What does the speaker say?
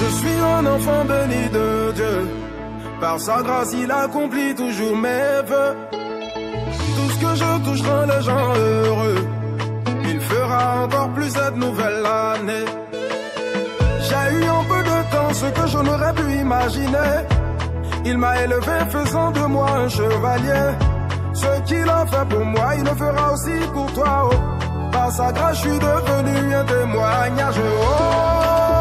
Je suis un enfant béni de Dieu. Par sa grâce, il accomplit toujours mes vœux. Tout ce que je touche rend les gens heureux. Il fera encore plus cette nouvelle année. J'ai eu en peu de temps ce que je n'aurais pu imaginer. Il m'a élevé faisant de moi un chevalier. Ce qu'il a fait pour moi, il le fera aussi pour toi. Oh. Par sa grâce, je suis devenu un témoignage. Oh.